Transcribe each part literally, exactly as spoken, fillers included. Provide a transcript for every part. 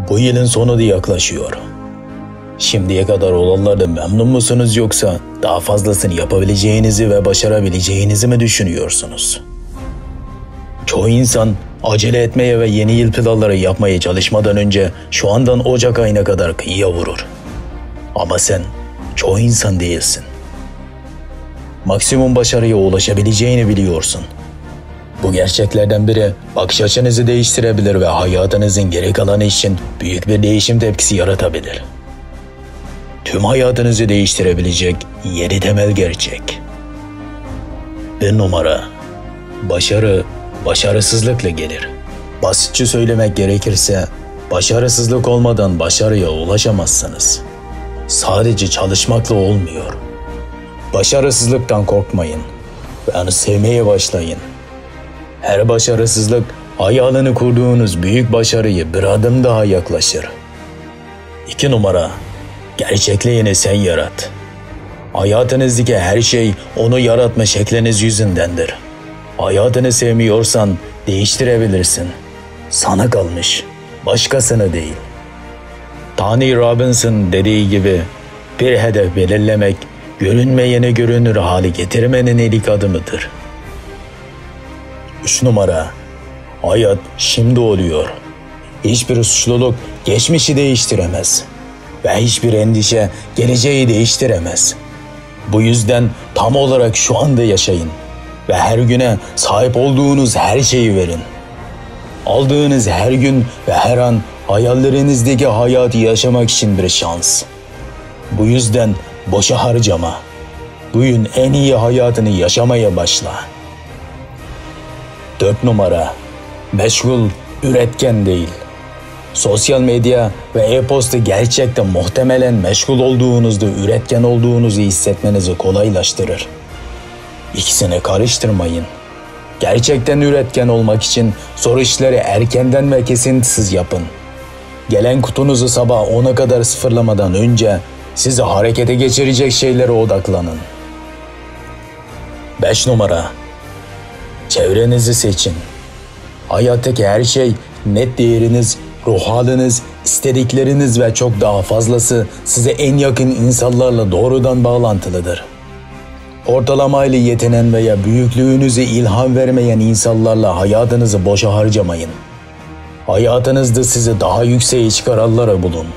Bu yılın sonu da yaklaşıyor. Şimdiye kadar olanlardan memnun musunuz yoksa daha fazlasını yapabileceğinizi ve başarabileceğinizi mi düşünüyorsunuz? Çoğu insan acele etmeye ve yeni yıl planları yapmaya çalışmadan önce şu andan Ocak ayına kadar kıyıya vurur. Ama sen çoğu insan değilsin. Maksimum başarıya ulaşabileceğini biliyorsun. Bu gerçeklerden biri bakış açınızı değiştirebilir ve hayatınızın geri kalanı için büyük bir değişim tepkisi yaratabilir. Tüm hayatınızı değiştirebilecek yedi temel gerçek. Bir numara. Başarı, başarısızlıkla gelir. Basitçe söylemek gerekirse, başarısızlık olmadan başarıya ulaşamazsınız. Sadece çalışmakla olmuyor. Başarısızlıktan korkmayın ve onu sevmeye başlayın. Her başarısızlık, hayalini kurduğunuz büyük başarıyı bir adım daha yaklaşır. İki numara. Gerçekliğini sen yarat. Hayatınızdaki her şey onu yaratma şekliniz yüzündendir. Hayatını sevmiyorsan değiştirebilirsin. Sana kalmış, başkasını değil. Tony Robbins'ın dediği gibi bir hedef belirlemek, görünmeyeni görünür hale getirmenin ilk adımıdır. Üç numara. Hayat şimdi oluyor. Hiçbir suçluluk geçmişi değiştiremez. Ve hiçbir endişe geleceği değiştiremez. Bu yüzden tam olarak şu anda yaşayın. Ve her güne sahip olduğunuz her şeyi verin. Aldığınız her gün ve her an hayallerinizdeki hayatı yaşamak için bir şans. Bu yüzden boşa harcama. Bugün en iyi hayatını yaşamaya başla. Dört numara. Meşgul, üretken değil. Sosyal medya ve e-posta gerçekten muhtemelen meşgul olduğunuzda üretken olduğunuzu hissetmenizi kolaylaştırır. İkisini karıştırmayın. Gerçekten üretken olmak için zor işleri erkenden ve kesintisiz yapın. Gelen kutunuzu sabah ona kadar sıfırlamadan önce sizi harekete geçirecek şeylere odaklanın. Beş numara. Çevrenizi seçin. Hayattaki her şey, net değeriniz, ruh haliniz, istedikleriniz ve çok daha fazlası size en yakın insanlarla doğrudan bağlantılıdır. Ortalamayla yetinen veya büyüklüğünüze ilham vermeyen insanlarla hayatınızı boşa harcamayın. Hayatınızda sizi daha yükseğe çıkaranlara bulun.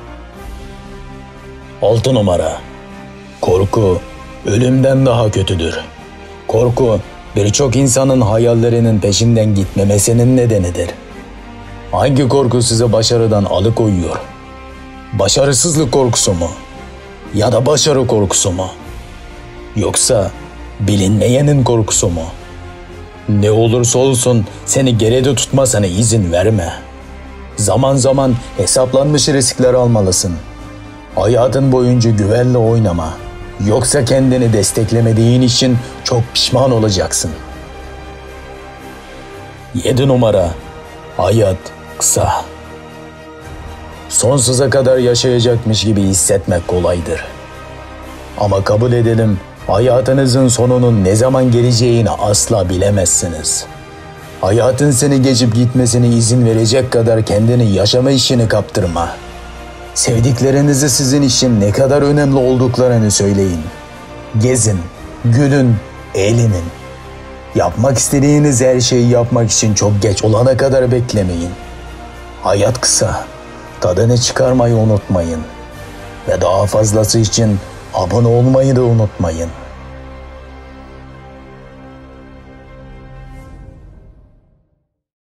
Altı numara. Korku, ölümden daha kötüdür. Korku, birçok insanın hayallerinin peşinden gitmemesinin nedenidir. Hangi korku sizi başarıdan alıkoyuyor? Başarısızlık korkusu mu? Ya da başarı korkusu mu? Yoksa bilinmeyenin korkusu mu? Ne olursa olsun seni geride tutmasına izin verme. Zaman zaman hesaplanmış riskler almalısın. Hayatın boyunca güvenle oynama. Yoksa kendini desteklemediğin için çok pişman olacaksın. Yedi numara. Hayat kısa. Sonsuza kadar yaşayacakmış gibi hissetmek kolaydır. Ama kabul edelim, hayatınızın sonunun ne zaman geleceğini asla bilemezsiniz. Hayatın seni geçip gitmesine izin verecek kadar kendini yaşama işini kaptırma. Sevdiklerinizi sizin için ne kadar önemli olduklarını söyleyin. Gezin, gülün, eğlenin. Yapmak istediğiniz her şeyi yapmak için çok geç olana kadar beklemeyin. Hayat kısa, tadını çıkarmayı unutmayın. Ve daha fazlası için abone olmayı da unutmayın.